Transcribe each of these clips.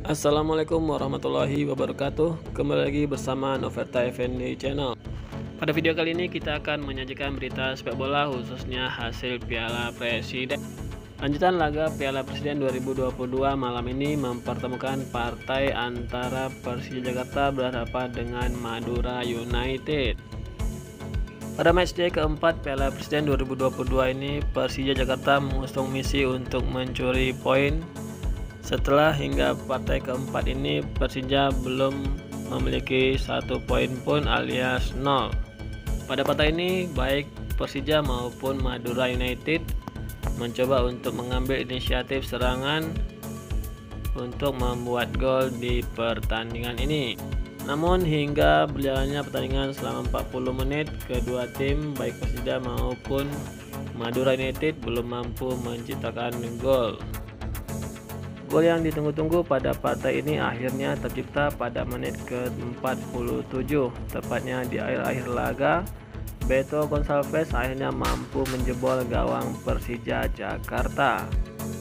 Assalamualaikum warahmatullahi wabarakatuh. Kembali lagi bersama Noverta Effendi Channel. Pada video kali ini kita akan menyajikan berita sepak bola, khususnya hasil Piala Presiden. Lanjutan laga Piala Presiden 2022 malam ini mempertemukan partai antara Persija Jakarta berhadapan dengan Madura United. Pada matchday keempat Piala Presiden 2022 ini, Persija Jakarta mengusung misi untuk mencuri poin. Setelah hingga partai keempat ini, Persija belum memiliki 1 poin pun alias 0. Pada partai ini, baik Persija maupun Madura United mencoba untuk mengambil inisiatif serangan untuk membuat gol di pertandingan ini. Namun hingga berjalannya pertandingan selama 40 menit, kedua tim baik Persija maupun Madura United belum mampu menciptakan gol. Gol yang ditunggu-tunggu pada partai ini akhirnya tercipta pada menit ke-47, tepatnya di akhir laga. Beto Gonçalves akhirnya mampu menjebol gawang Persija Jakarta.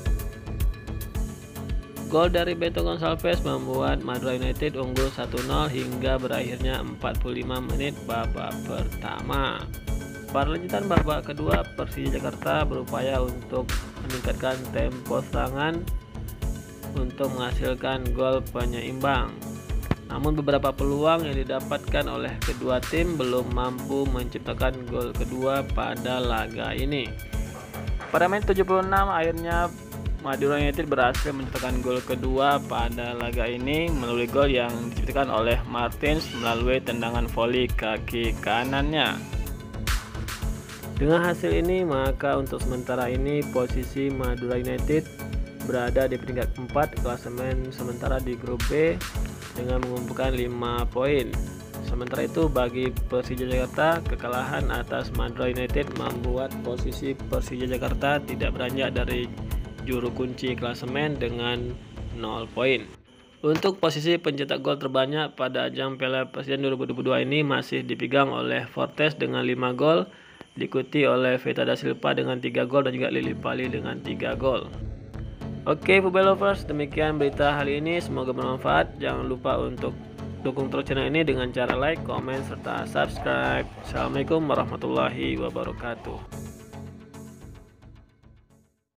Gol dari Beto Gonçalves membuat Madura United unggul 1-0 hingga berakhirnya 45 menit babak pertama. Pada lanjutan babak kedua, Persija Jakarta berupaya untuk meningkatkan tempo serangan untuk menghasilkan gol penyeimbang. Namun beberapa peluang yang didapatkan oleh kedua tim belum mampu menciptakan gol kedua pada laga ini. Pada menit 76 akhirnya Madura United berhasil menciptakan gol kedua pada laga ini melalui gol yang diciptakan oleh Martins melalui tendangan voli kaki kanannya. Dengan hasil ini, maka untuk sementara ini posisi Madura United berada di peringkat 4 klasemen sementara di grup B dengan mengumpulkan 5 poin. Sementara itu bagi Persija Jakarta, kekalahan atas Madura United membuat posisi Persija Jakarta tidak beranjak dari juru kunci klasemen dengan 0 poin. Untuk posisi pencetak gol terbanyak pada ajang Piala Presiden 2022 ini masih dipegang oleh Fortes dengan 5 gol, diikuti oleh Veta da Silva dengan 3 gol dan juga Lily Pali dengan 3 gol. Oke football lovers, demikian berita hari ini, semoga bermanfaat. Jangan lupa untuk dukung terus channel ini dengan cara like, komen, serta subscribe. Assalamualaikum warahmatullahi wabarakatuh.